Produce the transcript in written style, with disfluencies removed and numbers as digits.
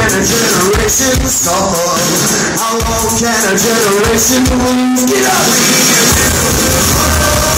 can a generation stall? How long can a generation wait? Get up!